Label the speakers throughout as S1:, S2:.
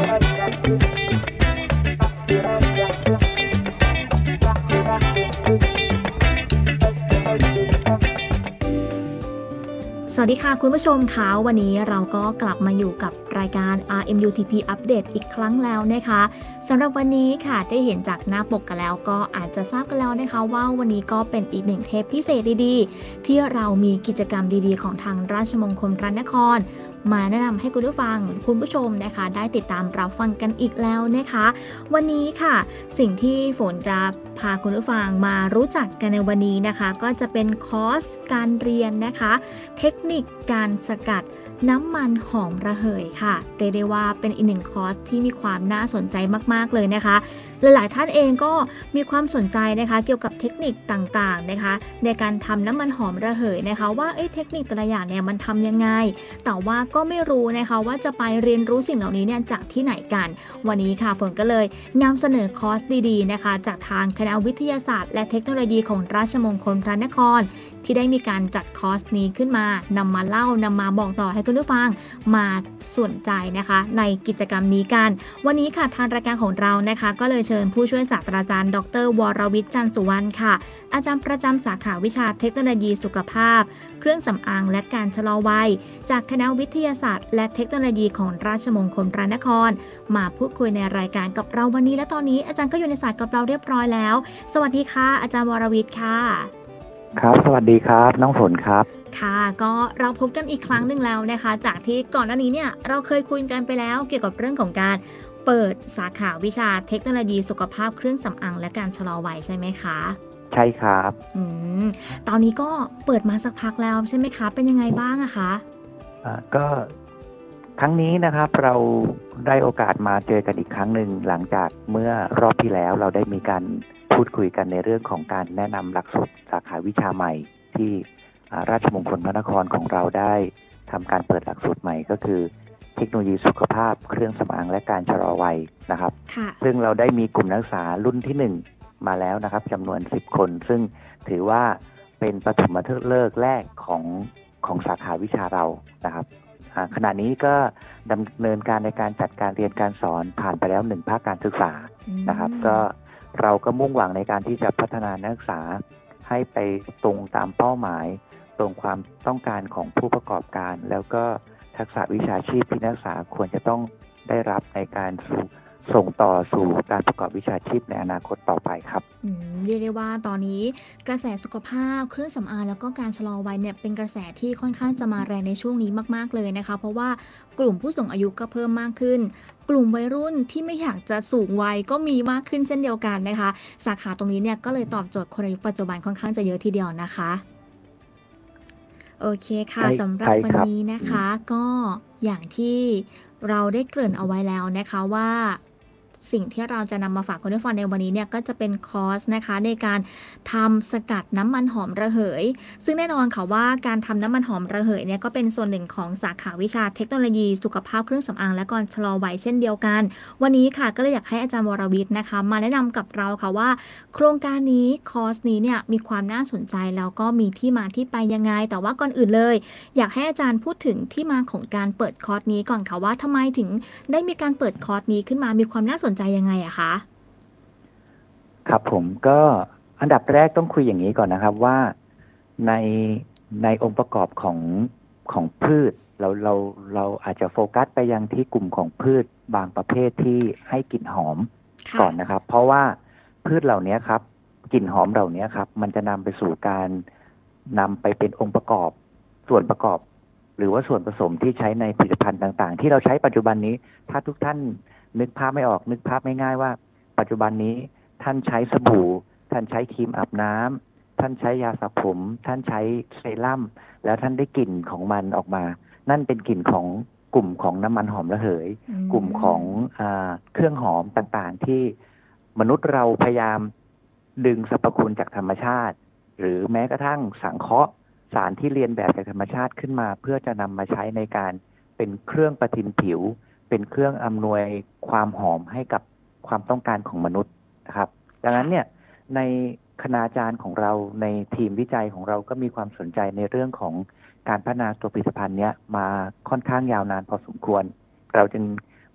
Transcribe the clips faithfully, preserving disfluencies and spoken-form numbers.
S1: สวัสดีค่ะคุณผู้ชมคะวันนี้เราก็กลับมาอยู่กับรายการ อาร์ เอ็ม ยู ที พี อัปเดตอีกครั้งแล้วนะคะสำหรับวันนี้ค่ะได้เห็นจากหน้าปกกันแล้วก็อาจจะทราบกันแล้วนะคะว่าวันนี้ก็เป็นอีกหนึ่งเทปพิเศษดีๆที่เรามีกิจกรรมดีๆของทางราชมงคลพระนครมาแนะนำให้คุณผู้ฟังคุณผู้ชมนะคะได้ติดตามรับฟังกันอีกแล้วนะคะวันนี้ค่ะสิ่งที่ฝนจะพาคุณผู้ฟังมารู้จักกันในวันนี้นะคะก็จะเป็นคอร์สการเรียนนะคะเทคนิคการสกัดน้ำมันหอมระเหยค่ะเรียกได้ว่าเป็นอีกหนึ่งคอร์สที่มีความน่าสนใจมากๆเลยนะคะหลายๆท่านเองก็มีความสนใจนะคะเกี่ยวกับเทคนิคต่างๆนะคะในการทำน้ำมันหอมระเหยนะคะว่าเอ้ยเทคนิคแต่ละอย่างเนี่ยมันทำยังไงแต่ว่าก็ไม่รู้นะคะว่าจะไปเรียนรู้สิ่งเหล่านี้เนี่ยจากที่ไหนกันวันนี้ค่ะฝนก็เลยนำเสนอคอร์สดีๆนะคะจากทางคณะวิทยาศาสตร์และเทคโนโลยีของราชมงคลพระนครที่ได้มีการจัดคอร์สนี้ขึ้นมานำมาเล่านำมาบอกต่อให้คุณผู้ฟังมาสนใจนะคะในกิจกรรมนี้กันวันนี้ค่ะทางรายการของเรานะคะก็เลยเชิญผู้ช่วยศาสตราจารย์ดรวรวิทย์จันทร์สุวรรณค่ะอาจารย์ประจำสาขาวิชาเทคโนโลยีสุขภาพเครื่องสำอางและการชะลอวัยจากคณะวิทยาศาสตร์และเทคโนโลยีของราชมงคลพระนครมาพูดคุยในรายการกับเราวันนี้และตอนนี้อาจารย์ก็อยู่ในสายกับเราเรียบร้อยแล้วสวัสดีค่ะอาจารย์วรวิทย์ค่ะ
S2: ครับสวัสดีครับน้องฝนครับ
S1: ค่ะก็เราพบกันอีกครั้งหนึ่งแล้วนะคะจากที่ก่อนหน้านี้เนี่ยเราเคยคุยกันไปแล้วเกี่ยวกับเรื่องของการเปิดสาขาวิชาเทคโนโลยีสุขภาพเครื่องสำอางและการชะลอวัยใช่ไหมคะ
S2: ใช่ครับ
S1: อืมตอนนี้ก็เปิดมาสักพักแล้วใช่ไหมคะเป็นยังไงบ้างอะคะ
S2: อ่าก็ครั้งนี้นะครับเราได้โอกาสมาเจอกันอีกครั้งหนึ่งหลังจากเมื่อรอบที่แล้วเราได้มีการพูดคุยกันในเรื่องของการแนะนำหลักสูตรสาขาวิชาใหม่ที่ราชมงคลพระนครของเราได้ทำการเปิดหลักสูตรใหม่ก็คือเทคโนโลยีสุขภาพเครื่องสำอางและการชะลอวัยนะครับซึ่งเราได้มีกลุ่มนักศึกษารุ่นที่หนึ่งมาแล้วนะครับจำนวนสิบคนซึ่งถือว่าเป็นปฐมฤกษ์แรกของของสาขาวิชาเรานะครับขณะนี้ก็ดำเนินการในการจัดการเรียนการสอนผ่านไปแล้วหนึ่งภาคการศึกษานะครับก็เราก็มุ่งหวังในการที่จะพัฒนานักศึกษาให้ไปตรงตามเป้าหมายตรงความต้องการของผู้ประกอบการแล้วก็ทักษะวิชาชีพที่นักศึกษาควรจะต้องได้รับในการส่งต่อสู่การประกอบวิชาชีพในอนาคตต่อไปครับ
S1: เรียกได้ว่าตอนนี้กระแสสุขภาพเครื่องสำอางแล้วก็การชะลอวัยเนี่ยเป็นกระแสที่ค่อนข้างจะมาแรงในช่วงนี้มากๆเลยนะคะเพราะว่ากลุ่มผู้สูงอายุก็เพิ่มมากขึ้นกลุ่มวัยรุ่นที่ไม่อยากจะสูงวัยก็มีมากขึ้นเช่นเดียวกันนะคะสาขาตรงนี้เนี่ยก็เลยตอบโจทย์คนในยุคปัจจุบันค่อนข้างจะเยอะทีเดียวนะคะโอเคค่ะสำหรับวันนี้นะคะก็อย่างที่เราได้เกริ่นเอาไว้แล้วนะคะว่าสิ่งที่เราจะนำมาฝากคุณผู้ฟังในวันนี้เนี่ยก็จะเป็นคอร์สนะคะในการทำสกัดน้ำมันหอมระเหยซึ่งแน่นอนค่ะว่าการทำน้ำมันหอมระเหยเนี่ยก็เป็นส่วนหนึ่งของสาขาวิชาเทคโนโลยีสุขภาพเครื่องสำอางและการชะลอวัยเช่นเดียวกันวันนี้ค่ะก็เลยอยากให้อาจารย์วรวิทย์นะคะมาแนะนำกับเราค่ะว่าโครงการนี้คอร์สนี้เนี่ยมีความน่าสนใจแล้วก็มีที่มาที่ไปยังไงแต่ว่าก่อนอื่นเลยอยากให้อาจารย์พูดถึงที่มาของการเปิดคอร์สนี้ก่อนค่ะว่าทำไมถึงได้มีการเปิดคอร์สนี้ขึ้นมามีความน่าสนใจยังไงอะคะ
S2: ครับผมก็อันดับแรกต้องคุยอย่างนี้ก่อนนะครับว่าในในองค์ประกอบของของพืชเราเราเราอาจจะโฟกัสไปยังที่กลุ่มของพืชบางประเภทที่ให้กลิ่นหอมก่อนนะครับเพราะว่าพืชเหล่านี้ครับกลิ่นหอมเหล่านี้ครับมันจะนำไปสู่การนำไปเป็นองค์ประกอบส่วนประกอบหรือว่าส่วนผสมที่ใช้ในผลิตภัณฑ์ต่างๆที่เราใช้ปัจจุบันนี้ถ้าทุกท่านนึกภาพไม่ออกนึกภาพไม่ง่ายว่าปัจจุบันนี้ท่านใช้สบู่ท่านใช้ครีมอาบน้ำท่านใช้ยาสระผมท่านใช้เซรั่มแล้วท่านได้กลิ่นของมันออกมานั่นเป็นกลิ่นของกลุ่มของน้ำมันหอมระเหยกลุ่มของอ่าเครื่องหอมต่างๆที่มนุษย์เราพยายามดึงสรรพคุณจากธรรมชาติหรือแม้กระทั่งสังเคราะห์สารที่เรียนแบบจากธรรมชาติขึ้นมาเพื่อจะนำมาใช้ในการเป็นเครื่องประทินผิวเป็นเครื่องอำนวยความหอมให้กับความต้องการของมนุษย์นะครับดังนั้นเนี่ยในคณาจารย์ของเราในทีมวิจัยของเราก็มีความสนใจในเรื่องของการพัฒนาตัวผลิตภัณฑ์นี้มาค่อนข้างยาวนานพอสมควรเราจึง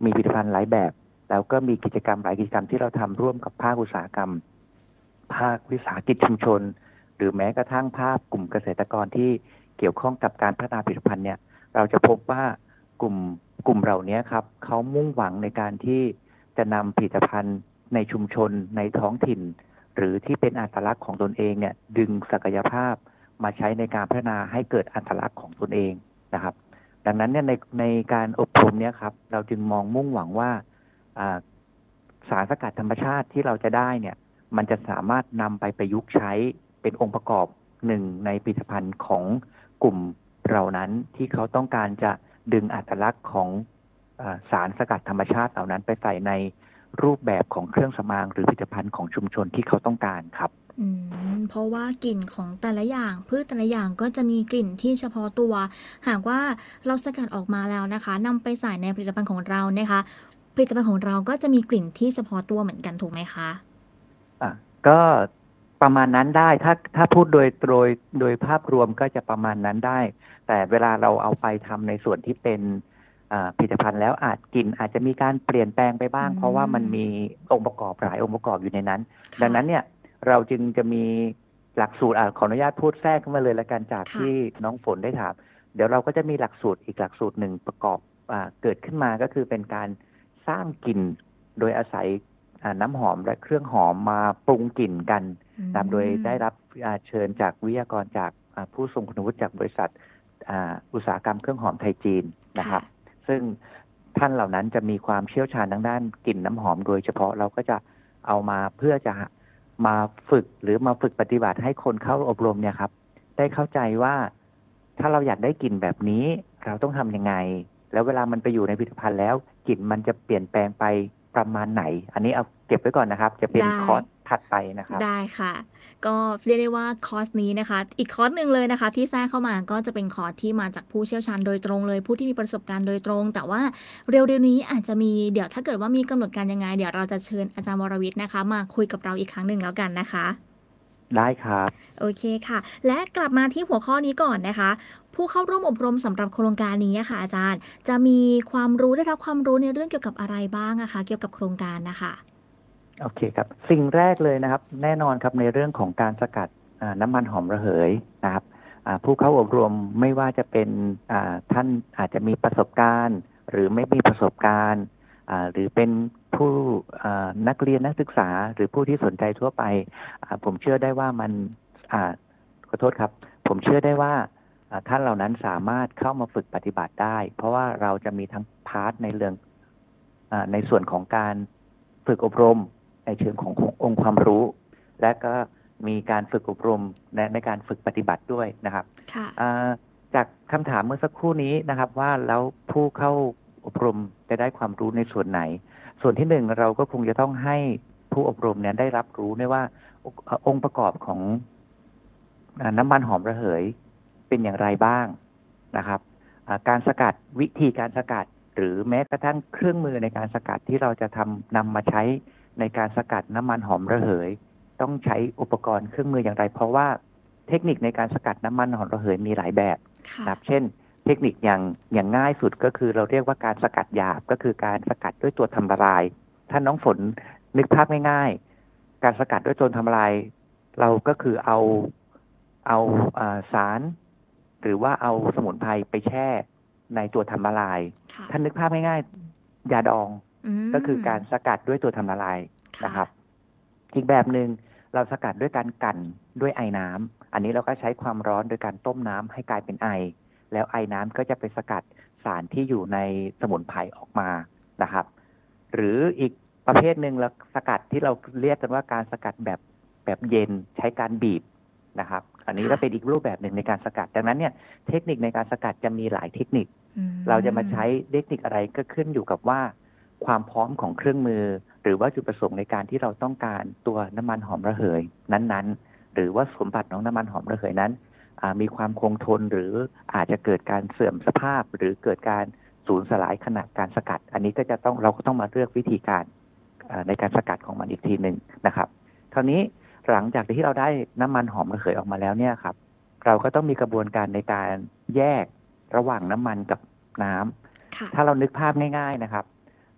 S2: มีผลิตภัณฑ์หลายแบบแล้วก็มีกิจกรรมหลายกิจกรรมที่เราทำร่วมกับภาคอุตสาหกรรมภาควิสาหกิจชุมชนหรือแม้กระทั่งภาคกลุ่มเกษตรกรที่เกี่ยวข้องกับการพัฒนาผลิตภัณฑ์เนี่ยเราจะพบว่ากลุ่มกลุ่มเหล่านี้ครับเขามุ่งหวังในการที่จะนำผลิตภัณฑ์ในชุมชนในท้องถิ่นหรือที่เป็นอัตลักษณ์ของตนเองเนี่ยดึงศักยภาพมาใช้ในการพัฒนาให้เกิดอัตลักษณ์ของตนเองนะครับดังนั้นเนี่ยในในการอบรมเนี่ยครับเราจึงมองมุ่งหวังว่าสารสกัดธรรมชาติที่เราจะได้เนี่ยมันจะสามารถนำไปประยุกต์ใช้เป็นองค์ประกอบหนึ่งในผลิตภัณฑ์ของกลุ่มเหล่านั้นที่เขาต้องการจะดึงอัตลักษณ์ของสารสกัดธรรมชาติเหล่านั้นไปใส่ในรูปแบบของเครื่องสำอางหรือผลิตภัณฑ์ของชุมชนที่เขาต้องการครับ
S1: อืมเพราะว่ากลิ่นของแต่ละอย่างพืชแต่ละอย่างก็จะมีกลิ่นที่เฉพาะตัวหากว่าเราสกัดออกมาแล้วนะคะนำไปใส่ในผลิตภัณฑ์ของเรานะคะผลิตภัณฑ์ของเราก็จะมีกลิ่นที่เฉพาะตัวเหมือนกันถูกไหมคะ
S2: อ่ะก็ประมาณนั้นได้ถ้าถ้าพูดโดยโดยโดยภาพรวมก็จะประมาณนั้นได้แต่เวลาเราเอาไปทำในส่วนที่เป็นผลิตภัณฑ์แล้วอาจกลิ่นอาจจะมีการเปลี่ยนแปลงไปบ้างเพราะว่ามันมีองค์ประกอบหลายองค์ประกอบอยู่ในนั้นดังนั้นเนี่ยเราจึงจะมีหลักสูตรขออนุญาตพูดแทรกขึ้นมาเลยละกันจากที่น้องฝนได้ถามเดี๋ยวเราก็จะมีหลักสูตรอีกหลักสูตรหนึ่งประกอบเกิดขึ้นมาก็คือเป็นการสร้างกลิ่นโดยอาศัยน้ำหอมและเครื่องหอมมาปรุงกลิ่นกันนะโดยได้รับเชิญจากวิทยากรจากผู้ทรงคุณวุฒิจากบริษัทอุตสาหกรรมเครื่องหอมไทยจีนนะครับซึ่งท่านเหล่านั้นจะมีความเชี่ยวชาญทางด้านกลิ่นน้ำหอมโดยเฉพาะเราก็จะเอามาเพื่อจะมาฝึกหรือมาฝึกปฏิบัติให้คนเข้าอบรมเนี่ยครับได้เข้าใจว่าถ้าเราอยากได้กลิ่นแบบนี้เราต้องทำยังไงแล้วเวลามันไปอยู่ในผลิตภัณฑ์แล้วกลิ่นมันจะเปลี่ยนแปลงไปประมาณไหนอันนี้เอาเก็บไว้ก่อนนะครับจะเป็นคอร์สถัดไปนะครับ
S1: ได้ค่ะก็เรียกได้ว่าคอร์สนี้นะคะอีกคอร์สหนึ่งเลยนะคะที่แทรกเข้ามาก็จะเป็นคอร์สที่มาจากผู้เชี่ยวชาญโดยตรงเลยผู้ที่มีประสบการณ์โดยตรงแต่ว่าเร็วๆนี้อาจจะมีเดี๋ยวถ้าเกิดว่ามีกำหนดการยังไงเดี๋ยวเราจะเชิญอาจารย์วรวิทย์นะคะมาคุยกับเราอีกครั้งหนึ่งแล้วกันนะคะ
S2: ได้ครับ
S1: โอเคค่ะและกลับมาที่หัวข้อนี้ก่อนนะคะผู้เข้าร่วมอบรมสำหรับโครงการนี้ค่ะอาจารย์จะมีความรู้ได้รับความรู้ในเรื่องเกี่ยวกับอะไรบ้างอะคะเกี่ยวกับโครงการนะคะ
S2: โอเคครับสิ่งแรกเลยนะครับแน่นอนครับในเรื่องของการสกัดน้ำมันหอมระเหยนะครับผู้เข้าอบรมไม่ว่าจะเป็นท่านอาจจะมีประสบการณ์หรือไม่มีประสบการณ์หรือเป็นผู้นักเรียนนักศึกษาหรือผู้ที่สนใจทั่วไปผมเชื่อได้ว่ามันขอโทษครับผมเชื่อได้ว่าท่านเหล่านั้นสามารถเข้ามาฝึกปฏิบัติได้เพราะว่าเราจะมีทั้งพาร์ทในเรื่องในส่วนของการฝึกอบรมในเชิงขององค์ความรู้และก็มีการฝึกอบรมในในการฝึกปฏิบัติด้วยนะครับจากคำถามเมื่อสักครู่นี้นะครับว่าแล้วผู้เข้าอบรมจะได้ความรู้ในส่วนไหนส่วนที่หนึ่งเราก็คงจะต้องให้ผู้อบรมเนี่ยได้รับรู้ด้วยว่าองค์ประกอบของน้ำมันหอมระเหยเป็นอย่างไรบ้างนะครับการสกัดวิธีการสกัดหรือแม้กระทั่งเครื่องมือในการสกัดที่เราจะทำนำมาใช้ในการสกัดน้ำมันหอมระเหยต้องใช้อุปกรณ์เครื่องมืออย่างไรเพราะว่าเทคนิคในการสกัดน้ำมันหอมระเหยมีหลายแบบนะครับเช่นเทคนิคอย่างอย่างง่ายสุดก็คือเราเรียกว่าการสกัดหยาบก็คือการสกัดด้วยตัวทำละลายถ้าน้องฝนนึกภาพง่ายๆการสกัดด้วยตัวทำละลายเราก็คือเอาเอาสารหรือว่าเอาสมุนไพรไปแช่ในตัวทำละลายท่านนึกภาพง่ายๆยาดองก็คือการสกัดด้วยตัวทำละลายนะครับอีกแบบหนึ่งเราสกัดด้วยการกั่นด้วยไอน้ำอันนี้เราก็ใช้ความร้อนโดยการต้มน้ำให้กลายเป็นไอแล้วไอน้ำก็จะไปสกัดสารที่อยู่ในสมุนไพรออกมานะครับหรืออีกประเภทหนึ่งเราสกัดที่เราเรียกกันว่าการสกัดแบบแบบเย็นใช้การบีบนะครับอันนี้ก็เป็นอีกรูปแบบหนึ่งในการสกัดดังนั้นเนี่ยเทคนิคในการสกัดจะมีหลายเทคนิคเราจะมาใช้เทคนิคอะไรก็ขึ้นอยู่กับว่าความพร้อมของเครื่องมือหรือว่าจุดประสงค์ในการที่เราต้องการตัวน้ำมันหอมระเหยนั้นๆหรือว่าสมบัติของน้ำมันหอมระเหยนั้นมีความคงทนหรืออาจจะเกิดการเสื่อมสภาพหรือเกิดการสูญสลายขณะการสกัดอันนี้ก็จะต้องเราก็ต้องมาเลือกวิธีการในการสกัดของมันอีกทีหนึ่งนะครับคราวนี้หลังจากที่เราได้น้ำมันหอมระเหยออกมาแล้วเนี่ยครับเราก็ต้องมีกระบวนการในการแยกระหว่างน้ำมันกับน้ำถ้าเรานึกภาพง่ายๆนะครับ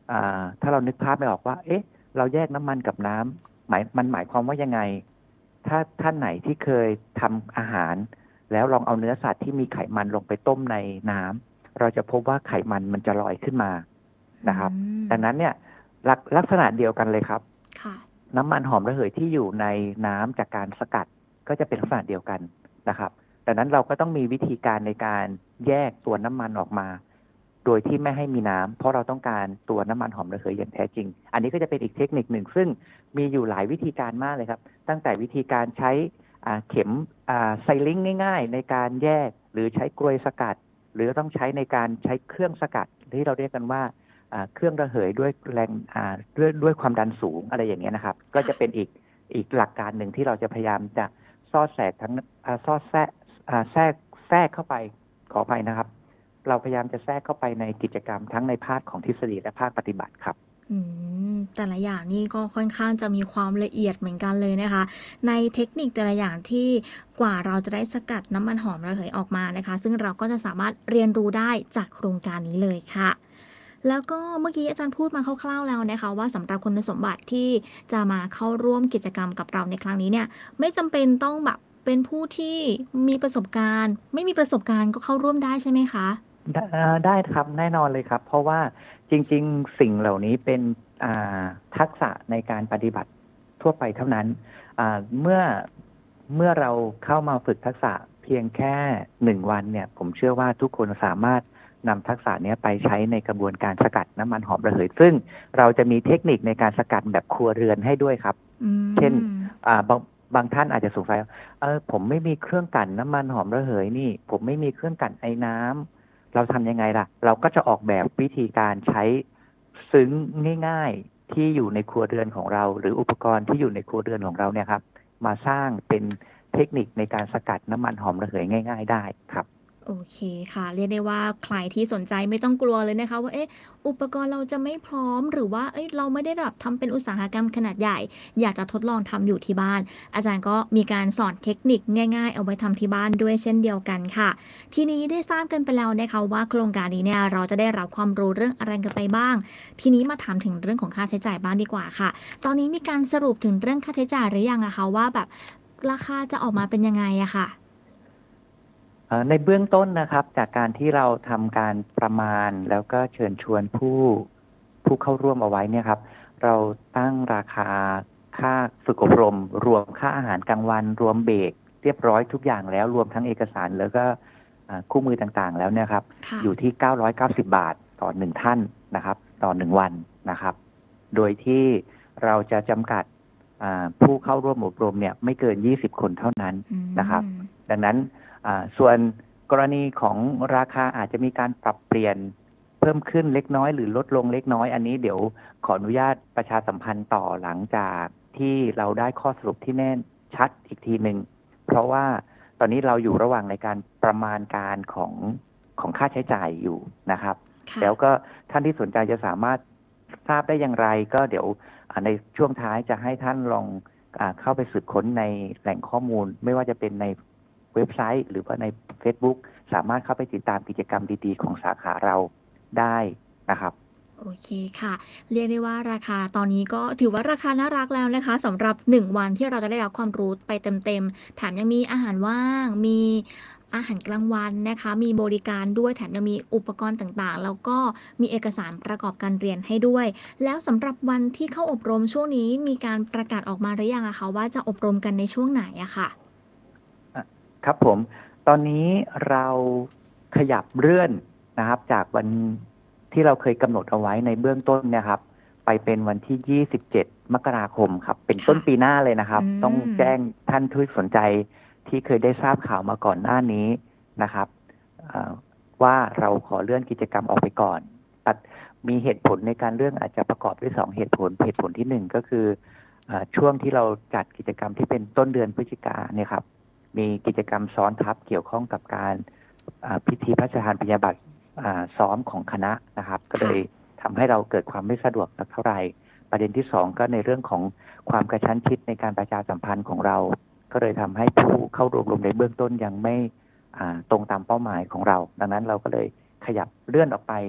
S2: อ่าถ้าเรานึกภาพไม่ออกว่าเอ๊ะเราแยกน้ำมันกับน้ำหมายมันหมายความว่ายังไงถ้าท่านไหนที่เคยทำอาหารแล้วลองเอาเนื้อสัตว์ที่มีไขมันลงไปต้มในน้ำเราจะพบว่าไขมันมันจะลอยขึ้นมานะครับดังนั้นเนี่ยลักลักษณะเดียวกันเลยครับน้ำมันหอมระเหยที่อยู่ในน้ำจากการสกัดก็จะเป็นลักษณะเดียวกันนะครับดังนั้นเราก็ต้องมีวิธีการในการแยกตัวน้ำมันออกมาโดยที่ไม่ให้มีน้ำเพราะเราต้องการตัวน้ำมันหอมระเหยอย่างแท้จริงอันนี้ก็จะเป็นอีกเทคนิคหนึ่งซึ่งมีอยู่หลายวิธีการมากเลยครับตั้งแต่วิธีการใช้เข็มไซลิงง่ายๆในการแยกหรือใช้กลวยสกัดหรือต้องใช้ในการใช้เครื่องสกัดที่เราเรียกกันว่าเครื่องระเหยด้วยแรงด้วยด้วยความดันสูงอะไรอย่างเงี้ยนะครับก็จะเป็นอีกอีกหลักการหนึ่งที่เราจะพยายามจะซอดแทรกทั้งซอดแทรกแทรกแทรกเข้าไปขออภัยนะครับเราพยายามจะแทรกเข้าไปในกิจกรรมทั้งในภาคของทฤษฎีและภาคปฏิบัติครับ
S1: อืมแต่ละอย่างนี่ก็ค่อนข้างจะมีความละเอียดเหมือนกันเลยนะคะในเทคนิคแต่ละอย่างที่กว่าเราจะได้สกัดน้ำมันหอมระเหยออกมานะคะซึ่งเราก็จะสามารถเรียนรู้ได้จากโครงการนี้เลยค่ะแล้วก็เมื่อกี้อาจารย์พูดมาคร่าวๆแล้วนะคะว่าสำหรับคุณสมบัติที่จะมาเข้าร่วมกิจกรรมกับเราในครั้งนี้เนี่ยไม่จำเป็นต้องแบบเป็นผู้ที่มีประสบการณ์ไม่มีประสบการณ์ก็เข้าร่วมได้ใช่ไหมคะ
S2: ได้ครับแน่นอนเลยครับเพราะว่าจริงๆสิ่งเหล่านี้เป็นทักษะในการปฏิบัติทั่วไปเท่านั้นเมื่อเมื่อเราเข้ามาฝึกทักษะเพียงแค่หนึ่งวันเนี่ยผมเชื่อว่าทุกคนสามารถนำทักษะนี้ไปใช้ในกระบวนการสกัดน้ำมันหอมระเหยซึ่งเราจะมีเทคนิคในการสกัดแบบครัวเรือนให้ด้วยครับเช่นบางบางท่านอาจจะสงสัยเออผมไม่มีเครื่องกลั่นน้ำมันหอมระเหยนี่ผมไม่มีเครื่องกลั่นไอ้น้ำเราทำยังไงล่ะเราก็จะออกแบบวิธีการใช้ซึ้งง่ายๆที่อยู่ในครัวเรือนของเราหรืออุปกรณ์ที่อยู่ในครัวเรือนของเราเนี่ยครับมาสร้างเป็นเทคนิคในการสกัดน้ำมันหอมระเหยง่ายๆได้ครับ
S1: โอเคค่ะเรียกได้ว่าใครที่สนใจไม่ต้องกลัวเลยนะคะว่าเอ๊ะอุปกรณ์เราจะไม่พร้อมหรือว่าเอ้ยเราไม่ได้แบบทำเป็นอุตสาหกรรมขนาดใหญ่อยากจะทดลองทำอยู่ที่บ้านอาจารย์ก็มีการสอนเทคนิคง่ายๆเอาไว้ทำที่บ้านด้วยเช่นเดียวกันค่ะทีนี้ได้ทราบกันไปแล้วนะคะว่าโครงการนี้เนี่ยเราจะได้รับความรู้เรื่องอะไรกันไปบ้างทีนี้มาถามถึงเรื่องของค่าใช้จ่ายบ้างดีกว่าค่ะตอนนี้มีการสรุปถึงเรื่องค่าใช้จ่ายหรือยังอะคะว่าแบบราคาจะออกมาเป็นยังไงอะค่ะ
S2: ในเบื้องต้นนะครับจากการที่เราทำการประมาณแล้วก็เชิญชวนผู้ผู้เข้าร่วมเอาไว้เนี่ยครับเราตั้งราคาค่าฝึกอบรมรวมค่าอาหารกลางวันรวมเบรกเรียบร้อยทุกอย่างแล้วรวมทั้งเอกสารแล้วก็คู่มือต่างๆแล้วเนี่ยครับอยู่ที่เก้าร้อยเก้าสิบบาทต่อหนึ่งท่านนะครับต่อหนึ่งวันนะครับโดยที่เราจะจำกัดผู้เข้าร่วมอบรมเนี่ยไม่เกินยี่สิบคนเท่านั้นนะครับดังนั้นส่วนกรณีของราคาอาจจะมีการปรับเปลี่ยนเพิ่มขึ้นเล็กน้อยหรือลดลงเล็กน้อยอันนี้เดี๋ยวขออนุญาตประชาสัมพันธ์ต่อหลังจากที่เราได้ข้อสรุปที่แน่ชัดอีกทีหนึ่งเพราะว่าตอนนี้เราอยู่ระหว่างในการประมาณการของของค่าใช้จ่ายอยู่นะครับแล้วก็ท่านที่สนใจจะสามารถทราบได้อย่างไรก็เดี๋ยวในช่วงท้ายจะให้ท่านลองเข้าไปสืบค้นในแหล่งข้อมูลไม่ว่าจะเป็นในเว็บไซต์หรือว่าใน Facebook สามารถเข้าไปติดตามกิจกรรมดีๆของสาขาเราได้นะครับ
S1: โอเคค่ะเรียกได้ว่าราคาตอนนี้ก็ถือว่าราคาน่ารักแล้วนะคะสำหรับหนึ่งวันที่เราจะได้รับความรู้ไปเต็มๆแถมยังมีอาหารว่างมีอาหารกลางวันนะคะมีบริการด้วยแถมยังมีอุปกรณ์ต่างๆแล้วก็มีเอกสารประกอบการเรียนให้ด้วยแล้วสำหรับวันที่เข้าอบรมช่วงนี้มีการประกาศออกมาหรือยังอะคะว่าจะอบรมกันในช่วงไหนอะค่ะ
S2: ครับผมตอนนี้เราขยับเลื่อนนะครับจากวันที่เราเคยกำหนดเอาไว้ในเบื้องต้นนะครับไปเป็นวันที่ยี่สิบเจ็ดมกราคมครับเป็นต้นปีหน้าเลยนะครับต้องแจ้งท่านที่สนใจที่เคยได้ทราบข่าวมาก่อนหน้านี้นะครับว่าเราขอเลื่อนกิจกรรมออกไปก่อนมีเหตุผลในการเลื่อนอาจจะประกอบด้วยสองเหตุผลเหตุผลที่หนึ่งก็คือช่วงที่เราจัดกิจกรรมที่เป็นต้นเดือนพฤศจิกายนเนี่ยครับมีกิจกรรมซ้อนทับเกี่ยวข้องกับการพิธีพระราชทานปริญญาบัตรซ้อมของคณะนะครับก็เลยทำให้เราเกิดความไม่สะดวกสักเท่าไหร่ประเด็นที่สองก็ในเรื่องของความกระชั้นชิดในการประชาสัมพันธ์ของเราก็เลยทำให้ผู้เข้าร่วมในเบื้องต้นยังไม่ตรงตามเป้าหมายของเราดังนั้นเราก็เลยขยับเลื่อนออกไป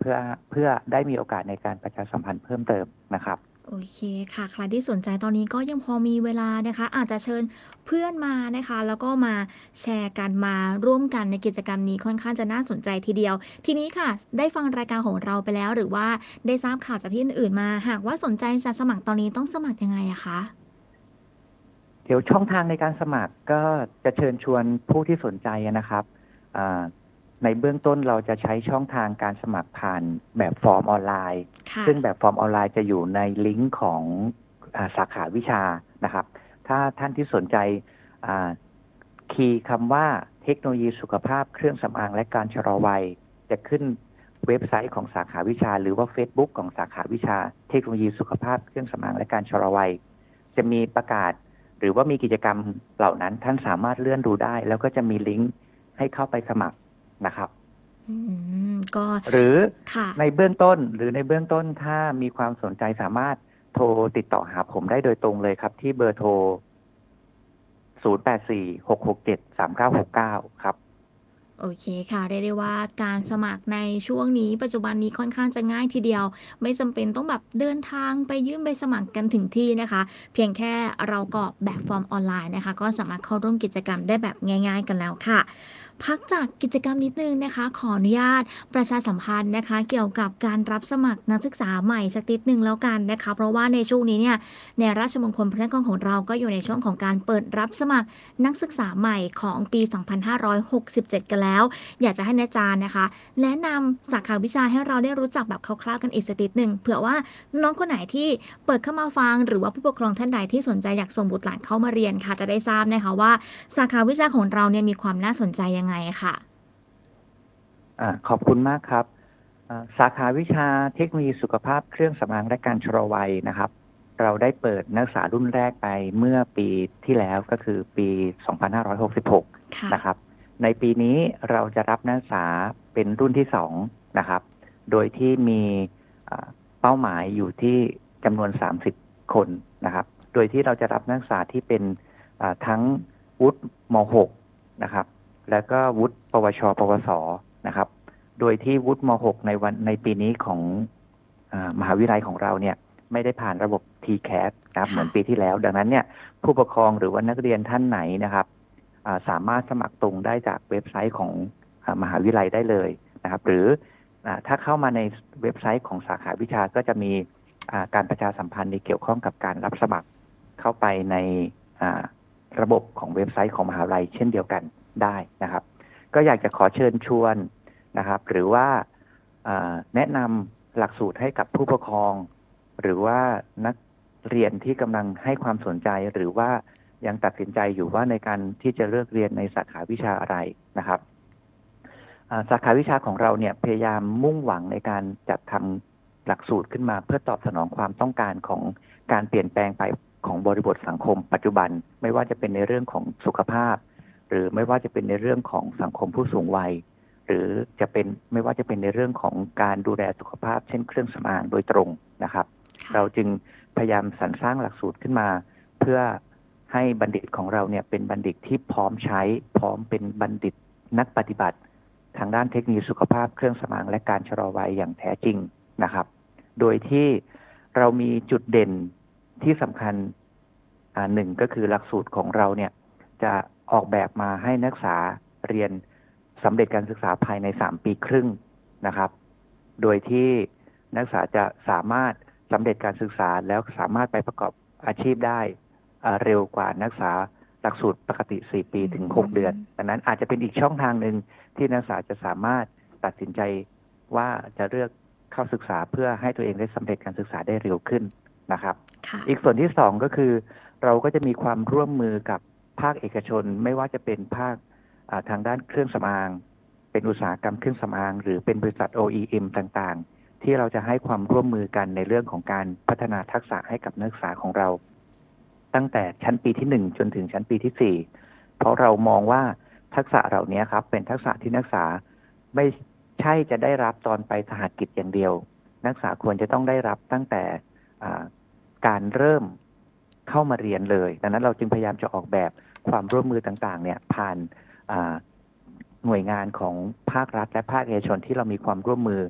S2: เพื่อเพื่อได้มีโอกาสในการประชาสัมพันธ์เพิ่มเติมนะครับ
S1: โอเคค่ะใครที่สนใจตอนนี้ก็ยังพอมีเวลานะคะอาจจะเชิญเพื่อนมานะคะแล้วก็มาแชร์กันมาร่วมกันในกิจกรรมนี้ค่อนข้างจะน่าสนใจทีเดียวทีนี้ค่ะได้ฟังรายการของเราไปแล้วหรือว่าได้ทราบข่าวจากที่อื่นๆมาหากว่าสนใจจะสมัครตอนนี้ต้องสมัครยังไงอะคะ
S2: เดี๋ยวช่องทางในการสมัครก็จะเชิญชวนผู้ที่สนใจนะครับในเบื้องต้นเราจะใช้ช่องทางการสมัครผ่านแบบฟอร์มออนไลน์ซึ่งแบบฟอร์มออนไลน์จะอยู่ในลิงก์ของอาสาขาวิชานะครับถ้าท่านที่สนใจคีย์คำว่าเทคโนโลยีสุขภาพเครื่องสำอางและการชะลอวัยจะขึ้นเว็บไซต์ของสาขาวิชาหรือว่า Facebook ของสาขาวิชาเทคโนโลยีสุขภาพเครื่องสำอางและการชะลอวัยจะมีประกาศหรือว่ามีกิจกรรมเหล่านั้นท่านสามารถเลื่อนดูได้แล้วก็จะมีลิงก์ให้เข้าไปสมัครนะครับ
S1: ก็
S2: หรือในเบื้องต้นหรือในเบื้องต้นถ้ามีความสนใจสามารถโทรติดต่อหาผมได้โดยตรงเลยครับที่เบอร์โทรศูนย์ แปด สี่ หก หก เจ็ด สาม เก้า หก เก้าครับ
S1: โอเคค่ะเรียกได้ว่าการสมัครในช่วงนี้ปัจจุบันนี้ค่อนข้างจะง่ายทีเดียวไม่จำเป็นต้องแบบเดินทางไปยื่นใบสมัครกันถึงที่นะคะเพียงแค่เรากรอกแบบฟอร์มออนไลน์นะคะก็สามารถเข้าร่วมกิจกรรมได้แบบง่ายๆกันแล้วค่ะพักจากกิจกรรมนิดนึงนะคะขออนุญาตประชาสัมพันธ์นะคะเกี่ยวกับการรับสมัครนักศึกษาใหม่สักนิดนึงแล้วกันนะคะเพราะว่าในช่วงนี้เนี่ยในราชมงคลพระนครของเราก็อยู่ในช่วงของการเปิดรับสมัครนักศึกษาใหม่ของปี สองพันห้าร้อยหกสิบเจ็ด กันแล้วอยากจะให้อาจารย์นะคะแนะนำสาขาวิชาให้เราได้รู้จักแบบคร่าวๆกันอีกสักนิดนึงเผื่อว่าน้องคนไหนที่เปิดเข้ามาฟังหรือว่าผู้ปกครองท่านใดที่สนใจอยากส่งบุตรหลานเข้ามาเรียนค่ะจะได้ทราบนะคะว่าสาขาวิชาของเราเนี่ยมีความน่าสนใจยังไงค่ะ
S2: อ่าขอบคุณมากครับสาขาวิชาเทคโนโลยีสุขภาพเครื่องสำอางและการชะลอวัยนะครับเราได้เปิดนักศึกษารุ่นแรกไปเมื่อปีที่แล้วก็คือปี สองพันห้าร้อยหกสิบหก นะครับในปีนี้เราจะรับนักศึกษาเป็นรุ่นที่สองนะครับโดยที่มีเป้าหมายอยู่ที่จำนวนสามสิบคนนะครับโดยที่เราจะรับนักศึกษาที่เป็นทั้งวุฒิม หก นะครับแล้วก็วุฒิปวชปวสนะครับโดยที่วุฒิม หก ในวันในปีนี้ของมหาวิทยาลัยของเราเนี่ยไม่ได้ผ่านระบบ ที แคส นะครับเหมือนปีที่แล้วดังนั้นเนี่ยผู้ปกครองหรือว่านักเรียนท่านไหนนะครับสามารถสมัครตรงได้จากเว็บไซต์ของมหาวิทยาลัยได้เลยนะครับหรือถ้าเข้ามาในเว็บไซต์ของสาขาวิชาก็จะมีการประชาสัมพันธ์ในเกี่ยวข้องกับการรับสมัครเข้าไปในระบบของเว็บไซต์ของมหาวิทยาลัยเช่นเดียวกันได้นะครับก็อยากจะขอเชิญชวนนะครับหรือว่าแนะนำหลักสูตรให้กับผู้ปกครองหรือว่านักเรียนที่กำลังให้ความสนใจหรือว่ายังตัดสินใจอยู่ว่าในการที่จะเลือกเรียนในสาขาวิชาอะไรนะครับสาขาวิชาของเราเนี่ยพยายามมุ่งหวังในการจัดทำหลักสูตรขึ้นมาเพื่อตอบสนองความต้องการของการเปลี่ยนแปลงไปของบริบทสังคมปัจจุบันไม่ว่าจะเป็นในเรื่องของสุขภาพหรือไม่ว่าจะเป็นในเรื่องของสังคมผู้สูงวัยหรือจะเป็นไม่ว่าจะเป็นในเรื่องของการดูแลสุขภาพเช่นเครื่องสำอางโดยตรงนะครับเราจึงพยายามสรรสร้างหลักสูตรขึ้นมาเพื่อให้บัณฑิตของเราเนี่ยเป็นบัณฑิตที่พร้อมใช้พร้อมเป็นบัณฑิตนักปฏิบัติทางด้านเทคโนโลยีสุขภาพเครื่องสำอางและการชะลอวัยอย่างแท้จริงนะครับโดยที่เรามีจุดเด่นที่สำคัญอ่าหนึ่งก็คือหลักสูตรของเราเนี่ยจะออกแบบมาให้นักศึกษาเรียนสำเร็จการศึกษาภายในสามปีครึ่งนะครับโดยที่นักศึกษาจะสามารถสำเร็จการศึกษาแล้วสามารถไปประกอบอาชีพได้เร็วกว่านักศึกษาหลักสูตรปกติสี่ปีถึงหกเดือนดังนั้นอาจจะเป็นอีกช่องทางหนึ่งที่นักศึกษาจะสามารถตัดสินใจว่าจะเลือกเข้าศึกษาเพื่อให้ตัวเองได้สำเร็จการศึกษาได้เร็วขึ้นนะครับอีกส่วนที่สองก็คือเราก็จะมีความร่วมมือกับภาคเอกชนไม่ว่าจะเป็นภาคทางด้านเครื่องสำอางเป็นอุตสาหกรรมเครื่องสำอางหรือเป็นบริษัท โอ อี เอ็ม ต่างๆที่เราจะให้ความร่วมมือกันในเรื่องของการพัฒนาทักษะให้กับนักศึกษาของเราตั้งแต่ชั้นปีที่หนึ่งจนถึงชั้นปีที่สี่เพราะเรามองว่าทักษะเหล่านี้ครับเป็นทักษะที่นักศึกษาไม่ใช่จะได้รับตอนไปสหกิจอย่างเดียวนักศึกษาควรจะต้องได้รับตั้งแต่การเริ่มเข้ามาเรียนเลยดังนั้นเราจึงพยายามจะออกแบบความร่วมมือต่างๆเนี่ยผ่านหน่วยงานของภาครัฐและภาคเอกชนที่เรามีความร่วมมือ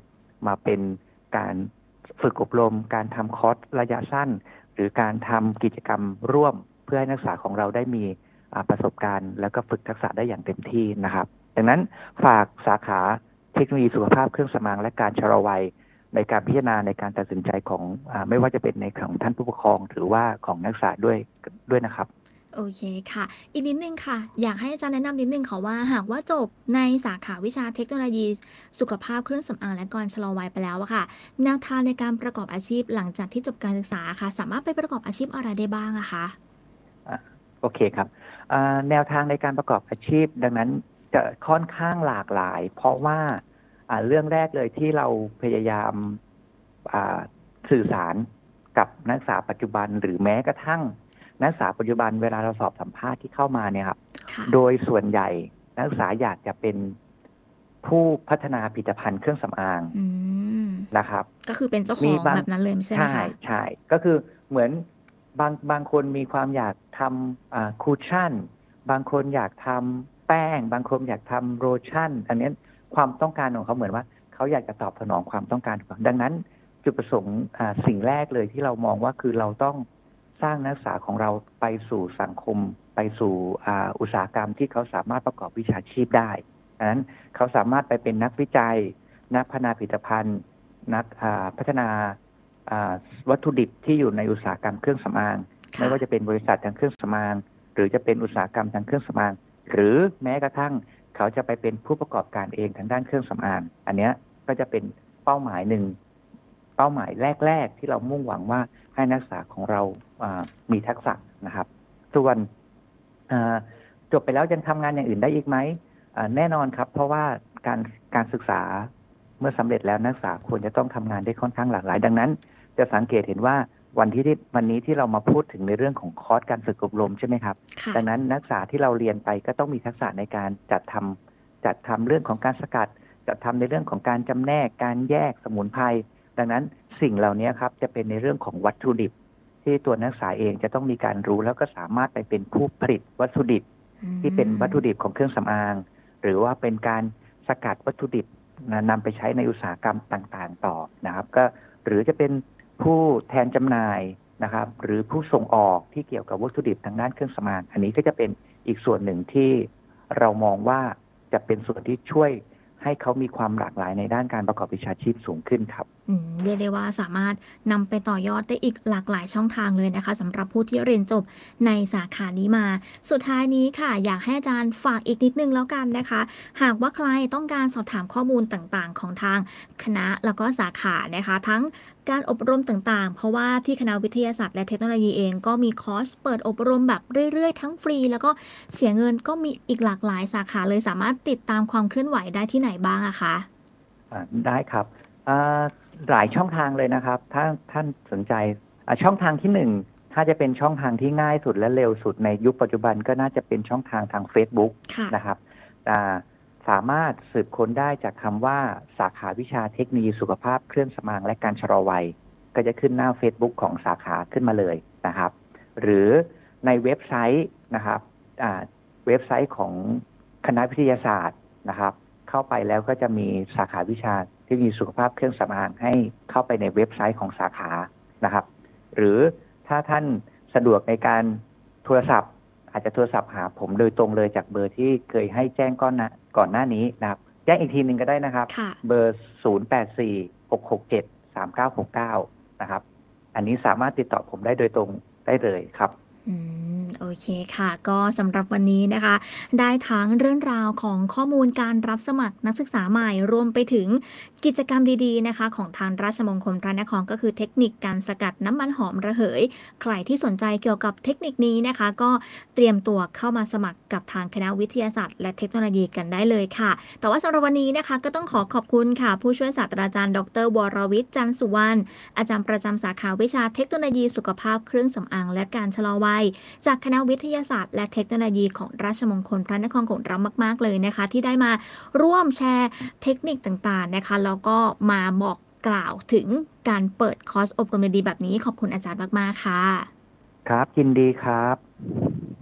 S2: มาเป็นการฝึกอบรมการทำคอร์สระยะสั้นหรือการทำกิจกรรมร่วมเพื่อให้นักศึกษาของเราได้มีประสบการณ์แล้วก็ฝึกทักษะได้อย่างเต็มที่นะครับดังนั้นฝากสาขาเทคโนโลยีสุขภาพเครื่องสำอางและการชะลอวัยในการพิจารณาในการตัดสินใจของอ่าไม่ว่าจะเป็นในของท่านผู้ปกครองหรือว่าของนักศึกษาด้วยด้วยนะครับ
S1: โอเคค่ะอีกนิดนึงค่ะอยากให้อาจารย์แนะนำนิดนึงค่ะว่าหากว่าจบในสาขาวิชาเทคโนโลยีสุขภาพเครื่องสำอางและการชะลอวัยไปแล้วอะค่ะแนวทางในการประกอบอาชีพหลังจากที่จบการศึกษาค่ะสามารถไปประกอบอาชีพอะไรได้บ้างอะคะ
S2: อ่ะโอเคครับอ่าแนวทางในการประกอบอาชีพดังนั้นจะค่อนข้างหลากหลายเพราะว่าอ่าเรื่องแรกเลยที่เราพยายามอ่าสื่อสารกับนักศึกษาปัจจุบันหรือแม้กระทั่งนักศึกษาปัจจุบันเวลาเราสอบสัมภาษณ์ที่เข้ามาเนี่ยครับโดยส่วนใหญ่นักศึกษาอยากจะเป็นผู้พัฒนาผลิตภัณฑ์เครื่องสำอางนะครับ
S1: ก็คือเป็นเจ้าของแบบนั้นเลยใช่ไหมคะ
S2: ใช่ใช่ก็คือเหมือนบางบางคนมีความอยากทำอ่าคูชั่นบางคนอยากทำแป้งบางคนอยากทำโลชั่นอันนี้ความต้องการของเขาเหมือนว่าเขาอยากจะตอบสนองความต้องการของดังนั้นจุดประสงค์อ่าสิ่งแรกเลยที่เรามองว่าคือเราต้องสร้างนักศึกษาของเราไปสู่สังคมไปสู่อ่าอุตสาหกรรมที่เขาสามารถประกอบวิชาชีพได้ดังนั้นเขาสามารถไปเป็นนักวิจัยนักพัฒนาผลิตภัณฑ์นักพัฒนาวัตถุดิบที่อยู่ในอุตสาหกรรมเครื่องสำอางไม่ว่าจะเป็นบริษัททางเครื่องสำอางหรือจะเป็นอุตสาหกรรมทางเครื่องสำอางหรือแม้กระทั่งเขาจะไปเป็นผู้ประกอบการเองทางด้านเครื่องสำอางอันนี้ก็จะเป็นเป้าหมายหนึ่งเป้าหมายแรกๆที่เรามุ่งหวังว่าให้นักศึกษาของเรามีทักษะนะครับส่วนจบไปแล้วยังทำงานอย่างอื่นได้อีกไหมแน่นอนครับเพราะว่าการการศึกษาเมื่อสำเร็จแล้วนักศึกษาควรจะต้องทำงานได้ค่อนข้างหลากหลายดังนั้นจะสังเกตเห็นว่าวันที่วันนี้ที่เรามาพูดถึงในเรื่องของคอร์สการฝึกอบรมใช่ไหมครับดังนั้นนักศึกษาที่เราเรียนไปก็ต้องมีทักษะในการจัดทำจัดทำเรื่องของการสกัดจัดทำในเรื่องของการจำแนกการแยกสมุนไพรดังนั้นสิ่งเหล่านี้ครับจะเป็นในเรื่องของวัตถุดิบที่ตัวนักศึกษาเองจะต้องมีการรู้แล้วก็สามารถไปเป็นผู้ผลิตวัตถุดิบที่เป็นวัตถุดิบของเครื่องสำอางหรือว่าเป็นการสกัดวัตถุดิบนำไปใช้ในอุตสาหกรรมต่างๆต่อนะครับก็หรือจะเป็นผู้แทนจำหน่ายนะครับหรือผู้ส่งออกที่เกี่ยวกับวัตถุดิบทางด้านเครื่องสำอางอันนี้ก็จะเป็นอีกส่วนหนึ่งที่เรามองว่าจะเป็นส่วนที่ช่วยให้เขามีความหลากหลายในด้านการประกอบวิชาชีพสูงขึ้นครับ
S1: เรียกได้ว่าสามารถนำไปต่อยอดได้อีกหลากหลายช่องทางเลยนะคะสำหรับผู้ที่เรียนจบในสาขานี้มาสุดท้ายนี้ค่ะอยากให้อาจารย์ฝากอีกนิดนึงแล้วกันนะคะหากว่าใครต้องการสอบถามข้อมูลต่างๆของทางคณะแล้วก็สาขานะคะทั้งการอบรมต่างๆเพราะว่าที่คณะวิทยาศาสตร์และเทคโนโลยีเองก็มีคอร์สเปิดอบรมแบบเรื่อยๆทั้งฟรีแล้วก็เสียเงินก็มีอีกหลากหลายสาขาเลยสามารถติดตามความเคลื่อนไหวได้ที่ไหนบ้างอะคะ
S2: ได้ครับหลายช่องทางเลยนะครับถ้าท่านสนใจช่องทางที่หนึ่งถ้าจะเป็นช่องทางที่ง่ายสุดและเร็วสุดในยุคปัจจุบันก็น่าจะเป็นช่องทางทาง Facebook นะครับสามารถสืบค้นได้จากคำว่าสาขาวิชาเทคโนโลยีสุขภาพเครื่องสำอางและการชะลอวัยก็จะขึ้นหน้า Facebook ของสาขาขึ้นมาเลยนะครับหรือในเว็บไซต์นะครับเว็บไซต์ของคณะวิทยาศาสตร์นะครับเข้าไปแล้วก็จะมีสาขาวิชาเทคโนโลยีสุขภาพเครื่องสำอางให้เข้าไปในเว็บไซต์ของสาขานะครับหรือถ้าท่านสะดวกในการโทรศัพท์อาจจะโทรศัพท์หาผมโดยตรงเลยจากเบอร์ที่เคยให้แจ้งก่อนนะก่อนหน้านี้นะครับแจ้งอีกทีหนึ่งก็ได้นะครับเบอร์ศูนย์ แปด สี่ หก หก เจ็ด สาม เก้า หก เก้านะครับอันนี้สามารถติดต่อผมได้โดยตรงได้เลยครับ
S1: อืมโอเคค่ะก็สำหรับวันนี้นะคะได้ทั้งเรื่องราวของข้อมูลการรับสมัครนักศึกษาใหม่รวมไปถึงกิจกรรมดีๆนะคะของทางราชมงคลพระนครก็คือเทคนิคการสกัดน้ำมันหอมระเหยใครที่สนใจเกี่ยวกับเทคนิคนี้นะคะก็เตรียมตัวเข้ามาสมัครกับทางคณะวิทยาศาสตร์และเทคโนโลยีกันได้เลยค่ะแต่ว่าสำหรับวันนี้นะคะก็ต้องขอขอบคุณค่ะผู้ช่วยศาสตราจารย์ดร.วรวิทย์จันทร์สุวรรณอาจารย์ประจำสาขาวิชาเทคโนโลยีสุขภาพเครื่องสำอางและการชะลอวัยจากคณะวิทยาศาสตร์และเทคโนโลยีของราชมงคลพระนครของเรามากๆเลยนะคะที่ได้มาร่วมแชร์เทคนิคต่างๆนะคะแล้วก็มาบอกกล่าวถึงการเปิดคอร์สอบรมดีๆแบบนี้ขอบคุณอาจารย์มากๆค่ะ
S2: ครับยินดีครับ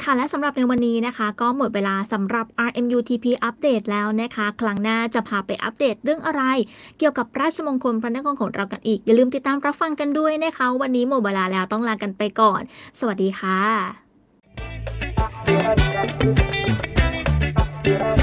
S1: ค่ะและสำหรับในวันนี้นะคะก็หมดเวลาสำหรับ อาร์ เอ็ม ยู ที พี อัปเดตแล้วนะคะครั้งหน้าจะพาไปอัปเดตเรื่องอะไรเกี่ยวกับราชมงคลพระนครของเรากันอีกอย่าลืมติดตามรับฟังกันด้วยนะคะวันนี้หมดเวลาแล้วต้องลากันไปก่อนสวัสดีค่ะ